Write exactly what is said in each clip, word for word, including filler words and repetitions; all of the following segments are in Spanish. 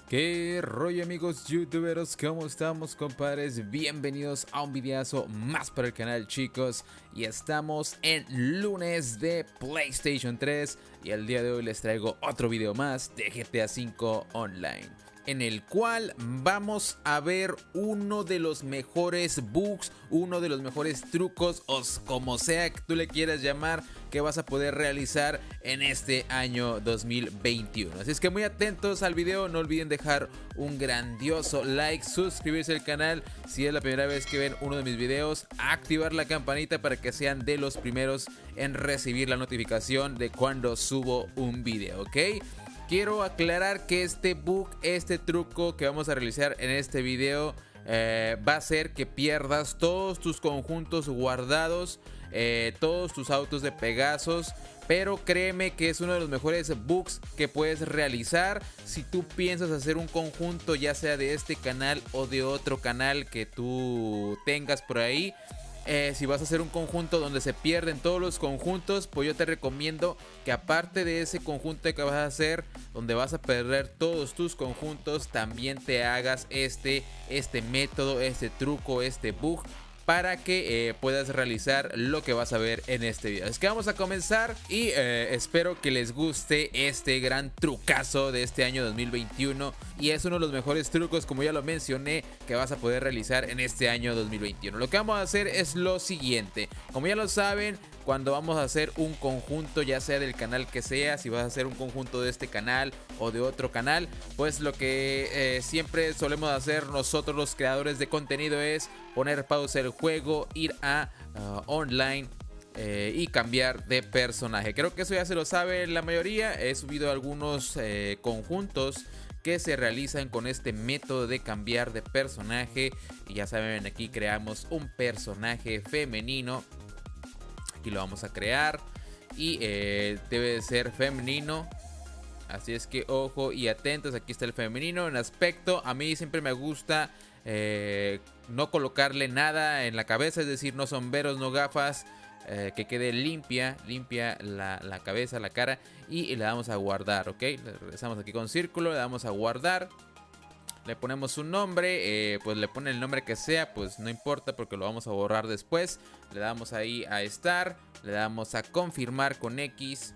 ¿Qué rollo, amigos youtuberos? ¿Cómo estamos, compadres? Bienvenidos a un videazo más para el canal, chicos. Y estamos en lunes de PlayStation tres y el día de hoy les traigo otro video más de G T A cinco Online, en el cual vamos a ver uno de los mejores bugs, uno de los mejores trucos, o como sea que tú le quieras llamar, que vas a poder realizar en este año dos mil veintiuno. Así es que muy atentos al video, no olviden dejar un grandioso like, suscribirse al canal si es la primera vez que ven uno de mis videos, activar la campanita para que sean de los primeros en recibir la notificación de cuando subo un video, ¿ok? Quiero aclarar que este bug, este truco que vamos a realizar en este video eh, va a hacer que pierdas todos tus conjuntos guardados, eh, todos tus autos de Pegasus. Pero créeme que es uno de los mejores bugs que puedes realizar si tú piensas hacer un conjunto, ya sea de este canal o de otro canal que tú tengas por ahí. Eh, si vas a hacer un conjunto donde se pierden todos los conjuntos, pues yo te recomiendo que aparte de ese conjunto que vas a hacer, donde vas a perder todos tus conjuntos, también te hagas este, este método, este truco, este bug, para que eh, puedas realizar lo que vas a ver en este video. Es que vamos a comenzar y eh, espero que les guste este gran trucazo de este año dos mil veintiuno. Y es uno de los mejores trucos, como ya lo mencioné, que vas a poder realizar en este año dos mil veintiuno. Lo que vamos a hacer es lo siguiente. Como ya lo saben, cuando vamos a hacer un conjunto, ya sea del canal que sea, si vas a hacer un conjunto de este canal o de otro canal, pues lo que eh, siempre solemos hacer nosotros los creadores de contenido es poner pausa el juego, ir a uh, online eh, y cambiar de personaje. Creo que eso ya se lo sabe la mayoría. He subido algunos eh, conjuntos que se realizan con este método de cambiar de personaje. Y ya saben, aquí creamos un personaje femenino. Aquí lo vamos a crear y eh, debe de ser femenino. Así es que ojo y atentos, aquí está el femenino. En aspecto, a mí siempre me gusta eh, no colocarle nada en la cabeza, es decir, no sombreros, no gafas, eh, que quede limpia, limpia la, la cabeza, la cara, y, y le damos a guardar, ¿ok? Le regresamos aquí con círculo, le damos a guardar. Le ponemos un nombre, eh, pues le pone el nombre que sea, pues no importa porque lo vamos a borrar después. Le damos ahí a estar, le damos a confirmar con X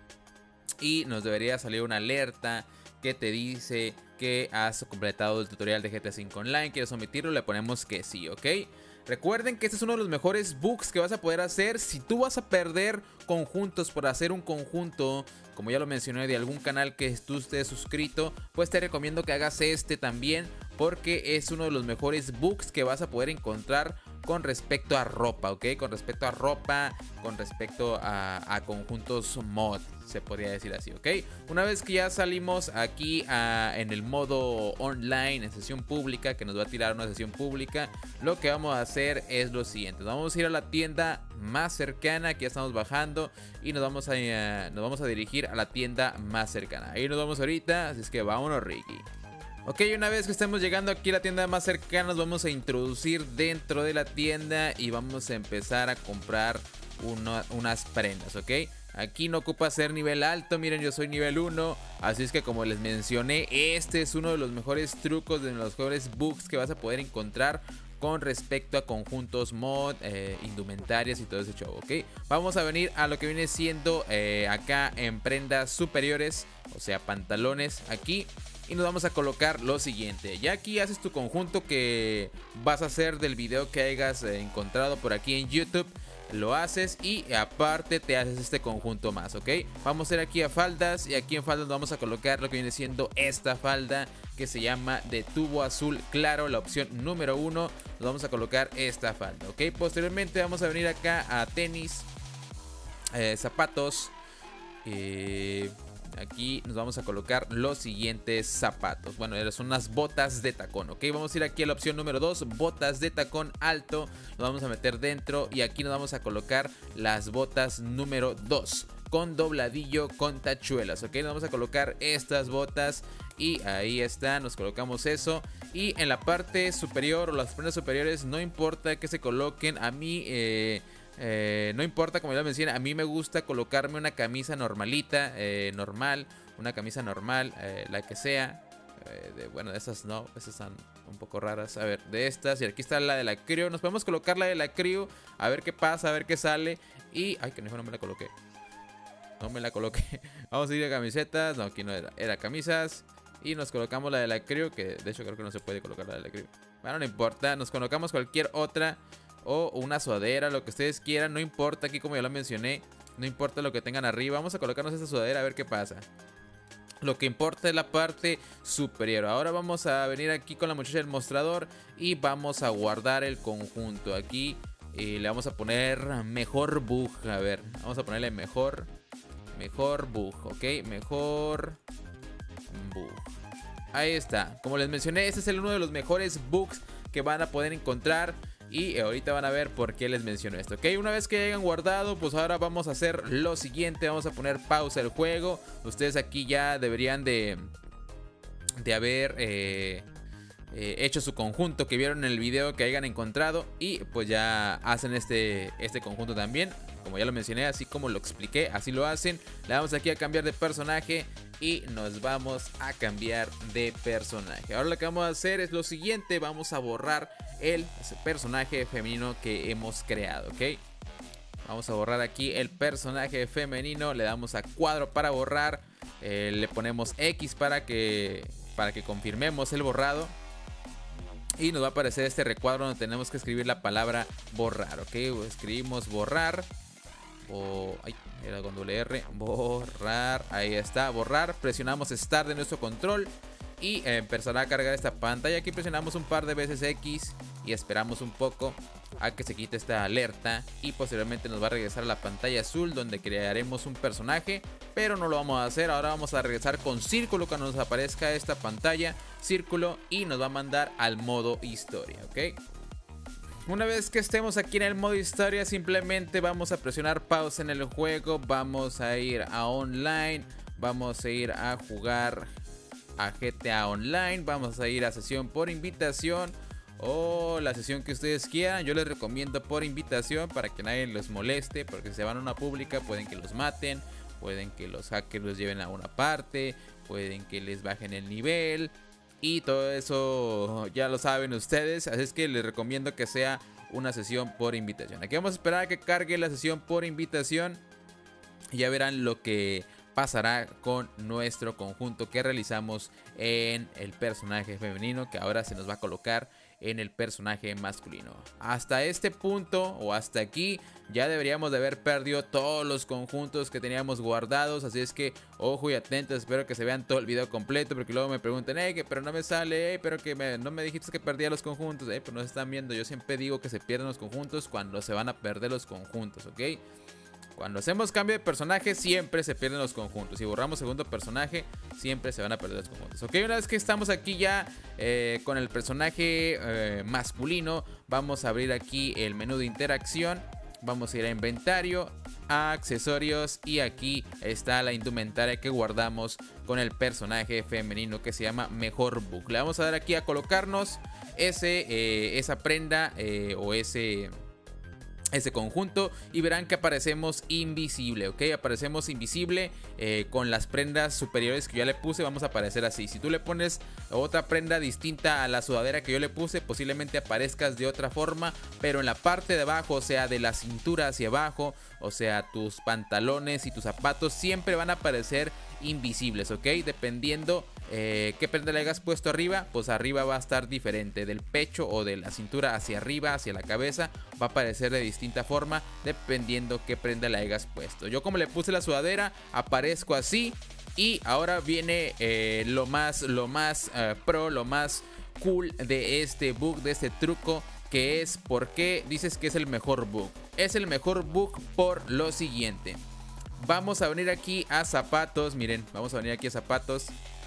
y nos debería salir una alerta que te dice que has completado el tutorial de G T A cinco Online. ¿Quieres omitirlo? Le ponemos que sí, ¿ok? Recuerden que este es uno de los mejores bugs que vas a poder hacer si tú vas a perder conjuntos por hacer un conjunto, como ya lo mencioné, de algún canal que tú estés suscrito. Pues te recomiendo que hagas este también, porque es uno de los mejores bugs que vas a poder encontrar con respecto a ropa, ¿ok? Con respecto a ropa, con respecto a, a conjuntos mod, se podría decir así, ¿ok? Una vez que ya salimos aquí a, en el modo online, en sesión pública, que nos va a tirar una sesión pública, lo que vamos a hacer es lo siguiente. Nos vamos a ir a la tienda más cercana, que ya estamos bajando, y nos vamos a, uh, nos vamos a dirigir a la tienda más cercana. Ahí nos vamos ahorita, así es que vámonos, Ricky. Ok, una vez que estemos llegando aquí a la tienda más cercana, nos vamos a introducir dentro de la tienda y vamos a empezar a comprar uno, unas prendas, ¿ok? Aquí no ocupa ser nivel alto, miren, yo soy nivel uno, así es que como les mencioné, este es uno de los mejores trucos, de los mejores bugs que vas a poder encontrar con respecto a conjuntos mod, eh, indumentarias y todo ese show, ¿ok? Vamos a venir a lo que viene siendo eh, acá en prendas superiores, o sea, pantalones aquí. Y nos vamos a colocar lo siguiente. Ya aquí haces tu conjunto que vas a hacer del video que hayas encontrado por aquí en YouTube. Lo haces y aparte te haces este conjunto más, ¿ok? Vamos a ir aquí a faldas y aquí en faldas vamos a colocar lo que viene siendo esta falda que se llama de tubo azul claro, la opción número uno. Nos vamos a colocar esta falda, ¿ok? Posteriormente vamos a venir acá a tenis, eh, zapatos, eh... aquí nos vamos a colocar los siguientes zapatos. Bueno, son unas botas de tacón, ¿ok? Vamos a ir aquí a la opción número dos, botas de tacón alto. Nos vamos a meter dentro y aquí nos vamos a colocar las botas número dos, con dobladillo, con tachuelas, ¿ok? Nos vamos a colocar estas botas y ahí está, nos colocamos eso. Y en la parte superior o las prendas superiores, no importa que se coloquen, a mí... Eh, Eh, no importa, como ya mencioné, a mí me gusta colocarme una camisa normalita, eh, normal, una camisa normal, eh, la que sea, eh, de, bueno, de esas no, esas están un poco raras. A ver, de estas, y aquí está la de la Crew. Nos podemos colocar la de la Crew, a ver qué pasa, a ver qué sale. Y, ay, que no me la coloqué. No me la coloqué. Vamos a ir a camisetas. No, aquí no era, era camisas. Y nos colocamos la de la Crew, que de hecho creo que no se puede colocar la de la Crew. Bueno, no importa, nos colocamos cualquier otra. O una sudadera, lo que ustedes quieran, no importa. Aquí como ya lo mencioné, no importa lo que tengan arriba. Vamos a colocarnos esta sudadera a ver qué pasa. Lo que importa es la parte superior. Ahora vamos a venir aquí con la muchacha del mostrador y vamos a guardar el conjunto. Aquí eh, le vamos a poner mejor bug. A ver, vamos a ponerle mejor Mejor bug, ok, mejor bug. Ahí está, como les mencioné, este es el uno de los mejores bugs que van a poder encontrar. Y ahorita van a ver por qué les menciono esto, ok. Una vez que hayan guardado, pues ahora vamos a hacer lo siguiente. Vamos a poner pausa el juego. Ustedes aquí ya deberían de De haber eh, eh, hecho su conjunto que vieron en el video que hayan encontrado. Y pues ya hacen este, este conjunto también, como ya lo mencioné, así como lo expliqué, así lo hacen. Le damos aquí a cambiar de personaje y nos vamos a cambiar de personaje. Ahora lo que vamos a hacer es lo siguiente. Vamos a borrar el personaje femenino que hemos creado, ¿ok? Vamos a borrar aquí el personaje femenino. Le damos a cuadro para borrar. Eh, le ponemos X para que, para que confirmemos el borrado. Y nos va a aparecer este recuadro donde tenemos que escribir la palabra borrar, ¿ok? Escribimos borrar. O, ay, era con doble R. Borrar, ahí está, borrar. Presionamos Start de nuestro control y eh, empezará a cargar esta pantalla. Aquí presionamos un par de veces X y esperamos un poco a que se quite esta alerta. Y posteriormente nos va a regresar a la pantalla azul donde crearemos un personaje. Pero no lo vamos a hacer, ahora vamos a regresar con círculo cuando nos aparezca esta pantalla. Círculo y nos va a mandar al modo historia, ¿ok? Una vez que estemos aquí en el modo historia, simplemente vamos a presionar pausa en el juego. Vamos a ir a online. Vamos a ir a jugar a G T A Online. Vamos a ir a sesión por invitación o la sesión que ustedes quieran. Yo les recomiendo por invitación para que nadie los moleste, porque si se van a una pública pueden que los maten, pueden que los hackers los lleven a una parte, pueden que les bajen el nivel. Y todo eso ya lo saben ustedes. Así es que les recomiendo que sea una sesión por invitación. Aquí vamos a esperar a que cargue la sesión por invitación. Y ya verán lo que pasará con nuestro conjunto que realizamos en el personaje femenino, que ahora se nos va a colocar en el personaje masculino. Hasta este punto o hasta aquí ya deberíamos de haber perdido todos los conjuntos que teníamos guardados. Así es que ojo y atentos, espero que se vean todo el video completo, porque luego me preguntan, hey, que pero no me sale, hey, pero que me, no me dijiste que perdía los conjuntos, hey, pero no se están viendo. Yo siempre digo que se pierden los conjuntos cuando se van a perder los conjuntos, ok. Cuando hacemos cambio de personaje siempre se pierden los conjuntos. Si borramos segundo personaje siempre se van a perder los conjuntos. Ok, una vez que estamos aquí ya eh, con el personaje eh, masculino, vamos a abrir aquí el menú de interacción. Vamos a ir a inventario, a accesorios y aquí está la indumentaria que guardamos con el personaje femenino que se llama mejor bug. Le vamos a dar aquí a colocarnos ese, eh, esa prenda eh, o ese... ese conjunto y verán que aparecemos invisible, ok, aparecemos invisible eh, con las prendas superiores que ya le puse. Vamos a aparecer así. Si tú le pones otra prenda distinta a la sudadera que yo le puse, posiblemente aparezcas de otra forma, pero en la parte de abajo, o sea, de la cintura hacia abajo, o sea, tus pantalones y tus zapatos siempre van a aparecer invisibles, ok, dependiendo eh, qué prenda le hayas puesto arriba, pues arriba va a estar diferente. Del pecho o de la cintura hacia arriba, hacia la cabeza, va a aparecer de distinta forma dependiendo qué prenda le hayas puesto. Yo como le puse la sudadera, aparezco así. Y ahora viene eh, lo más, lo más uh, pro, lo más cool de este bug, de este truco, que es por qué dices que es el mejor bug. Es el mejor bug por lo siguiente. Vamos a venir aquí a zapatos, miren, vamos a venir aquí a zapatos.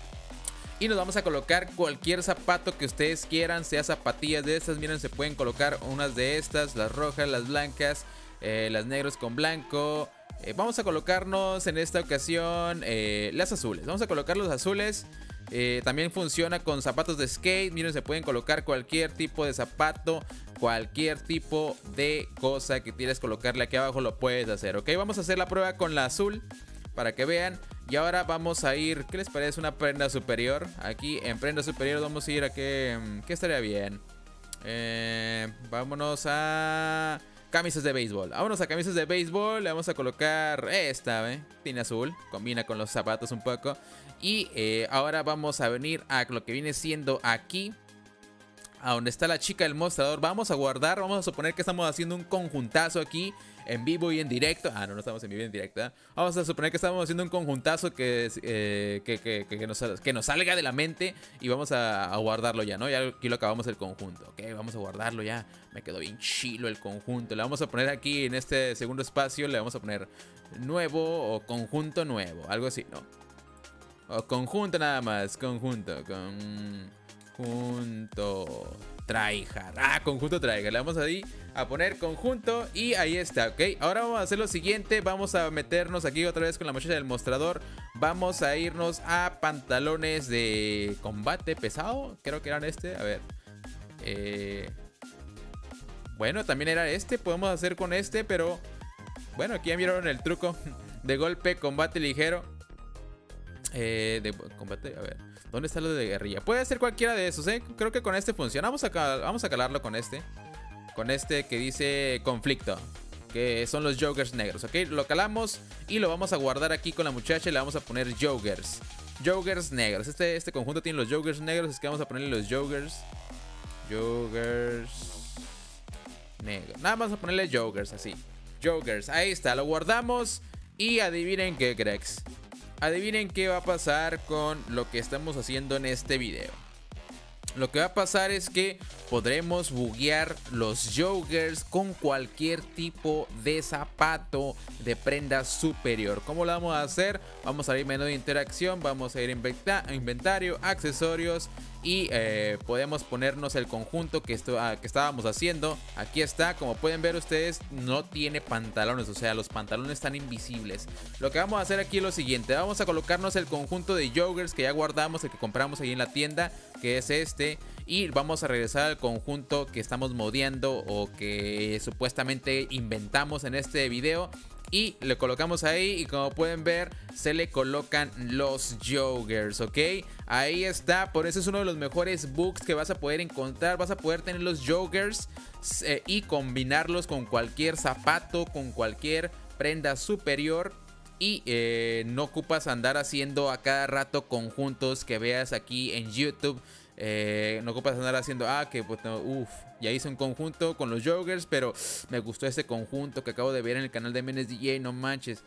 Y nos vamos a colocar cualquier zapato que ustedes quieran, sea zapatillas de estas, miren, se pueden colocar unas de estas, las rojas, las blancas, eh, las negros con blanco. Eh, vamos a colocarnos en esta ocasión eh, las azules, vamos a colocar los azules. Eh, también funciona con zapatos de skate, miren, se pueden colocar cualquier tipo de zapato, cualquier tipo de cosa que quieras colocarle aquí abajo lo puedes hacer, ok. Vamos a hacer la prueba con la azul para que vean. Y ahora vamos a ir, ¿qué les parece una prenda superior? Aquí en prenda superior vamos a ir a qué, ¿qué estaría bien? Eh, vámonos a camisas de béisbol. Vámonos a camisas de béisbol. Le vamos a colocar esta, ¿eh? Tiene azul, combina con los zapatos un poco. Y eh, ahora vamos a venir a lo que viene siendo aquí, a donde está la chica del mostrador. Vamos a guardar, vamos a suponer que estamos haciendo un conjuntazo aquí en vivo y en directo. Ah, no, no estamos en vivo y en directo, ¿eh? Vamos a suponer que estamos haciendo un conjuntazo que, eh, que, que, que, que, nos, que nos salga de la mente. Y vamos a, a guardarlo ya, ¿no? Ya aquí lo acabamos el conjunto. Ok, vamos a guardarlo ya. Me quedó bien chilo el conjunto. Le vamos a poner aquí en este segundo espacio, le vamos a poner nuevo o conjunto nuevo. Algo así, ¿no? O conjunto nada más. Conjunto. Conjunto tryhard. Ah, conjunto tryhard. Le vamos ahí a poner conjunto y ahí está, ok. Ahora vamos a hacer lo siguiente. Vamos a meternos aquí otra vez con la muchacha del mostrador. Vamos a irnos a pantalones de combate pesado. Creo que eran este. A ver. Eh... Bueno, también era este. Podemos hacer con este, pero... Bueno, aquí ya vieron el truco. De golpe, combate ligero. Eh, de combate, a ver, ¿dónde está lo de guerrilla? Puede ser cualquiera de esos, ¿eh? Creo que con este funciona. Vamos a, vamos a calarlo con este. Con este que dice conflicto, que son los joggers negros, ¿ok? Lo calamos y lo vamos a guardar aquí con la muchacha y le vamos a poner joggers. Joggers negros. Este, este conjunto tiene los joggers negros, es que vamos a ponerle los joggers. Joggers negros. Nada más a ponerle joggers, así. Joggers, ahí está, lo guardamos. Y adivinen qué, cracks. Adivinen qué va a pasar con lo que estamos haciendo en este video. Lo que va a pasar es que podremos buguear los joggers con cualquier tipo de zapato de prenda superior. ¿Cómo lo vamos a hacer? Vamos a ir a menú de interacción, vamos a ir a inventario, accesorios y eh, podemos ponernos el conjunto que, esto, ah, que estábamos haciendo. Aquí está, como pueden ver ustedes, no tiene pantalones, o sea, los pantalones están invisibles. Lo que vamos a hacer aquí es lo siguiente: vamos a colocarnos el conjunto de joggers que ya guardamos, el que compramos ahí en la tienda, que es este. Y vamos a regresar al conjunto que estamos modeando o que supuestamente inventamos en este video. Y le colocamos ahí y como pueden ver se le colocan los joggers, ¿ok? Ahí está, por eso es uno de los mejores bugs que vas a poder encontrar. Vas a poder tener los joggers eh, y combinarlos con cualquier zapato, con cualquier prenda superior. Y eh, no ocupas andar haciendo a cada rato conjuntos que veas aquí en YouTube. Eh, no ocupas andar haciendo, ah, que pues no, uff, ya hice un conjunto con los joggers, pero me gustó este conjunto que acabo de ver en el canal de Menes D J, no manches.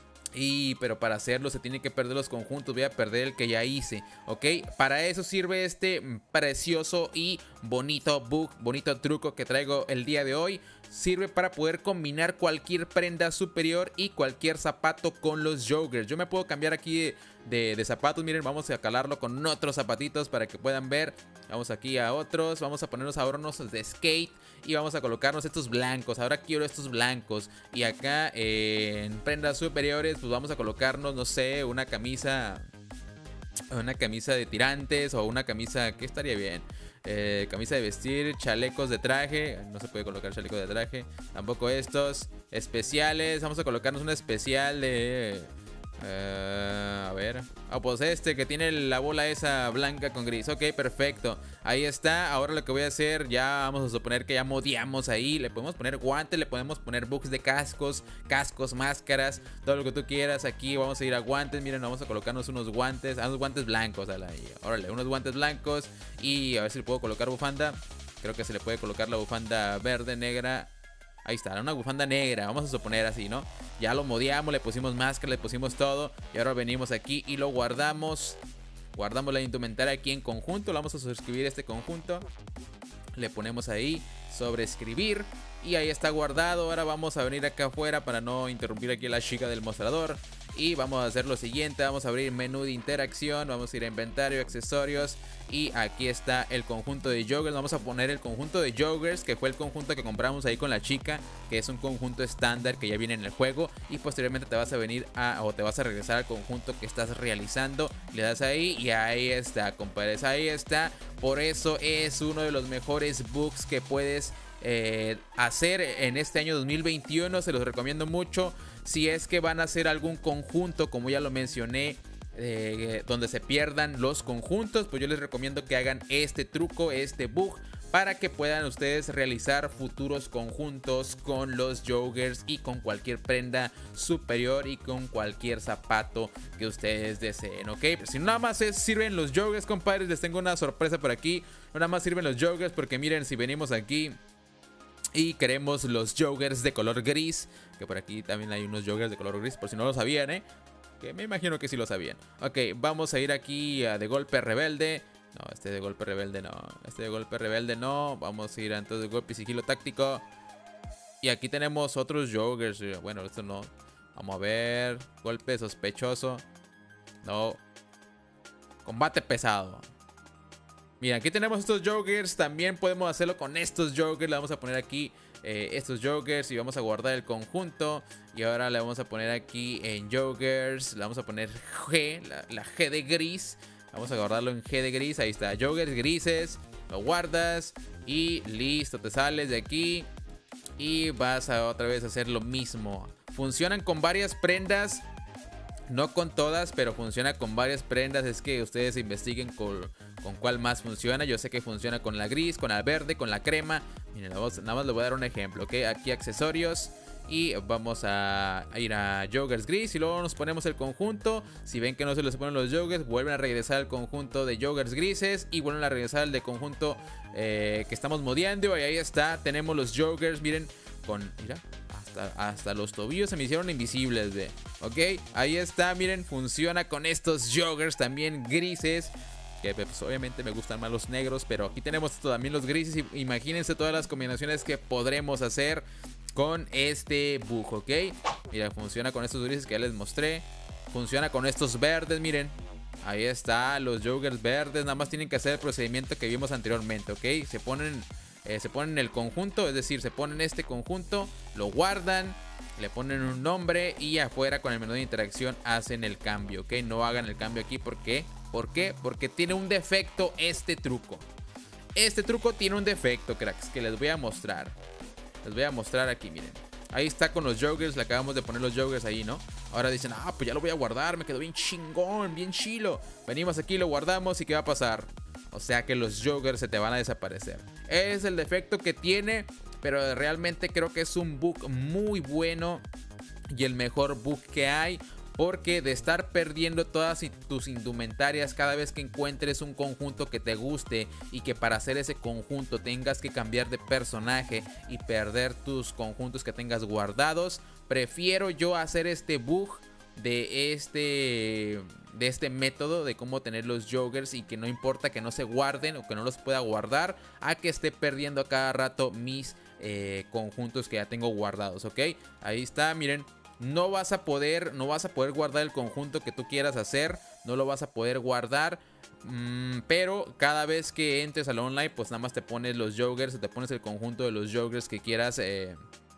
Y pero para hacerlo se tiene que perder los conjuntos, voy a perder el que ya hice, ¿ok? Para eso sirve este precioso y bonito bug, bonito truco que traigo el día de hoy. Sirve para poder combinar cualquier prenda superior y cualquier zapato con los joggers. Yo me puedo cambiar aquí de, de, de zapatos, miren, vamos a calarlo con otros zapatitos para que puedan ver. Vamos aquí a otros, vamos a ponernos ahora unos de skate y vamos a colocarnos estos blancos. Ahora quiero estos blancos. Y acá eh, en prendas superiores pues vamos a colocarnos, no sé, una camisa, una camisa de tirantes o una camisa, ¿qué estaría bien? Eh, camisa de vestir, chalecos de traje. No se puede colocar chalecos de traje. Tampoco estos especiales. Vamos a colocarnos un especial de... Uh, a ver. Ah, oh, pues este que tiene la bola esa blanca con gris. Ok, perfecto. Ahí está. Ahora lo que voy a hacer, ya vamos a suponer que ya modiamos ahí. Le podemos poner guantes, le podemos poner bugs de cascos, cascos, máscaras, todo lo que tú quieras. Aquí vamos a ir a guantes. Miren, vamos a colocarnos unos guantes, a unos guantes blancos. Órale, unos guantes blancos. Y a ver si le puedo colocar bufanda. Creo que se le puede colocar la bufanda verde, negra. Ahí está, una bufanda negra, vamos a suponer así, ¿no? Ya lo modiamos, le pusimos máscara, le pusimos todo. Y ahora venimos aquí y lo guardamos. Guardamos la indumentaria aquí en conjunto. Lo vamos a suscribir este conjunto. Le ponemos ahí, sobreescribir. Y ahí está guardado. Ahora vamos a venir acá afuera para no interrumpir aquí a la chica del mostrador. Y vamos a hacer lo siguiente, vamos a abrir menú de interacción, vamos a ir a inventario, accesorios. Y aquí está el conjunto de joggers. Vamos a poner el conjunto de joggers, que fue el conjunto que compramos ahí con la chica, que es un conjunto estándar que ya viene en el juego. Y posteriormente te vas a venir a, o te vas a regresar al conjunto que estás realizando. Le das ahí y ahí está, compadres, ahí está. Por eso es uno de los mejores bugs que puedes Eh, hacer en este año dos mil veintiuno. Se los recomiendo mucho. Si es que van a hacer algún conjunto, como ya lo mencioné, eh, donde se pierdan los conjuntos, pues yo les recomiendo que hagan este truco, este bug, para que puedan ustedes realizar futuros conjuntos con los joggers y con cualquier prenda superior y con cualquier zapato que ustedes deseen, ¿ok? Pero si nada más es, sirven los joggers, compadres, les tengo una sorpresa por aquí. No nada más sirven los joggers, porque miren, si venimos aquí y queremos los joggers de color gris, que por aquí también hay unos joggers de color gris, por si no lo sabían, ¿eh? Que me imagino que sí lo sabían. Ok, vamos a ir aquí a de golpe rebelde. No, este de golpe rebelde no. Este de golpe rebelde no. Vamos a ir a entonces de golpe y sigilo táctico. Y aquí tenemos otros joggers. Bueno, esto no. Vamos a ver. Golpe sospechoso. No. Combate pesado. Mira, aquí tenemos estos joggers. También podemos hacerlo con estos joggers. Le vamos a poner aquí eh, estos joggers y vamos a guardar el conjunto. Y ahora le vamos a poner aquí en joggers. Le vamos a poner G, la, la G de gris. Vamos a guardarlo en G de gris. Ahí está, joggers grises. Lo guardas y listo, te sales de aquí y vas a otra vez hacer lo mismo. Funcionan con varias prendas. No con todas, pero funciona con varias prendas. Es que ustedes investiguen con, con cuál más funciona. Yo sé que funciona con la gris, con la verde, con la crema. Miren, nada más les voy a dar un ejemplo, ¿ok? Aquí accesorios. Y vamos a ir a joggers gris y luego nos ponemos el conjunto. Si ven que no se les ponen los joggers, vuelven a regresar al conjunto de joggers grises y vuelven a regresar al de conjunto eh, que estamos modeando. Y ahí está, tenemos los joggers, miren, con, mira, hasta, hasta los tobillos se me hicieron invisibles, ve. Ok, ahí está, miren, funciona con estos joggers también grises. Que pues, obviamente me gustan más los negros, pero aquí tenemos también los grises. Y imagínense todas las combinaciones que podremos hacer con este bug, ¿ok? Mira, funciona con estos grises que ya les mostré. Funciona con estos verdes, miren. Ahí está, los joggers verdes. Nada más tienen que hacer el procedimiento que vimos anteriormente, ¿ok? Se ponen, eh, se ponen el conjunto, es decir, se ponen este conjunto, lo guardan, le ponen un nombre y afuera con el menú de interacción hacen el cambio, ¿ok? No hagan el cambio aquí, ¿por qué? ¿Por qué? Porque tiene un defecto este truco. Este truco tiene un defecto, cracks, que les voy a mostrar. Les voy a mostrar aquí, miren. Ahí está con los joggers, le acabamos de poner los joggers ahí, ¿no? Ahora dicen, ah, pues ya lo voy a guardar, me quedó bien chingón, bien chilo. Venimos aquí, lo guardamos y ¿qué va a pasar? O sea que los joggers se te van a desaparecer. Es el defecto que tiene, pero realmente creo que es un bug muy bueno y el mejor bug que hay. Porque de estar perdiendo todas tus indumentarias cada vez que encuentres un conjunto que te guste y que para hacer ese conjunto tengas que cambiar de personaje y perder tus conjuntos que tengas guardados, prefiero yo hacer este bug de este, de este método de cómo tener los joggers y que no importa que no se guarden o que no los pueda guardar, a que esté perdiendo a cada rato mis eh, conjuntos que ya tengo guardados, ¿ok? Ahí está, miren. No vas a poder, no vas a poder guardar el conjunto que tú quieras hacer. No lo vas a poder guardar. Mmm, pero cada vez que entres al online, pues nada más te pones los joggers. Te pones el conjunto de los joggers que quieras. Eh,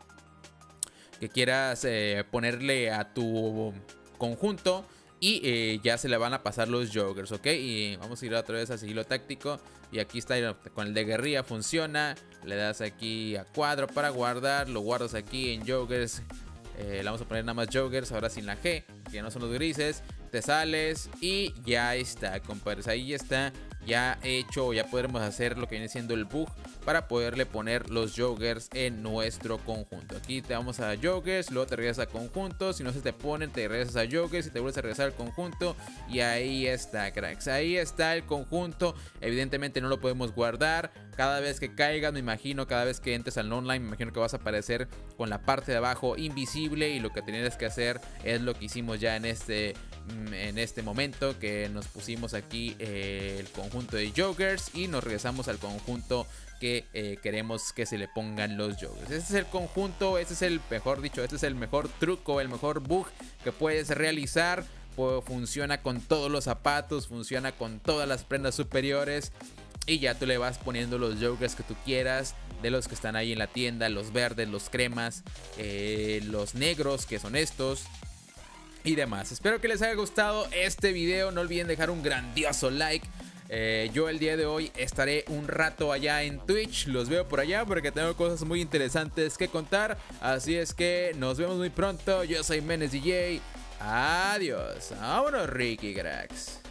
que quieras eh, ponerle a tu conjunto. Y eh, ya se le van a pasar los joggers, ¿ok? Y vamos a ir otra vez a sigilo táctico. Y aquí está con el de guerrilla, funciona. Le das aquí a cuadro para guardar. Lo guardas aquí en joggers. Eh, le vamos a poner nada más joggers, ahora sin la G, que no son los grises. Te sales y ya está, compadres. Ahí está, ya hecho. Ya podremos hacer lo que viene siendo el bug para poderle poner los joggers en nuestro conjunto. Aquí te vamos a joggers, luego te regresas a conjunto. Si no se te ponen, te regresas a joggers y te vuelves a regresar al conjunto. Y ahí está, cracks. Ahí está el conjunto. Evidentemente no lo podemos guardar. Cada vez que caigas, me imagino, cada vez que entres al online, me imagino que vas a aparecer con la parte de abajo invisible. Y lo que tienes que hacer es lo que hicimos ya en este, en este momento, que nos pusimos aquí eh, el conjunto de joggers y nos regresamos al conjunto que eh, queremos que se le pongan los joggers. Este es el conjunto, este es el mejor dicho, este es el mejor truco, el mejor bug que puedes realizar. Pues funciona con todos los zapatos, funciona con todas las prendas superiores. Y ya tú le vas poniendo los joggers que tú quieras, de los que están ahí en la tienda, los verdes, los cremas, eh, los negros, que son estos, y demás. Espero que les haya gustado este video. No olviden dejar un grandioso like. Eh, yo el día de hoy estaré un rato allá en Twitch. Los veo por allá porque tengo cosas muy interesantes que contar. Así es que nos vemos muy pronto. Yo soy Menes D J. Adiós. Vámonos, Ricky Cracks.